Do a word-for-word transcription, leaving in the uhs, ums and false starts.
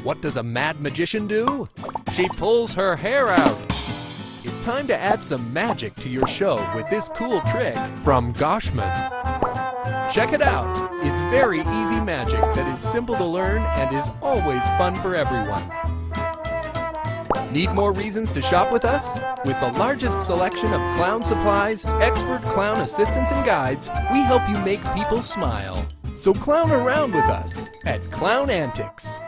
What does a mad magician do? She pulls her hair out. It's time to add some magic to your show with this cool trick from Goshman. Check it out. It's very easy magic that is simple to learn and is always fun for everyone. Need more reasons to shop with us? With the largest selection of clown supplies, expert clown assistants and guides, we help you make people smile. So clown around with us at Clown Antics.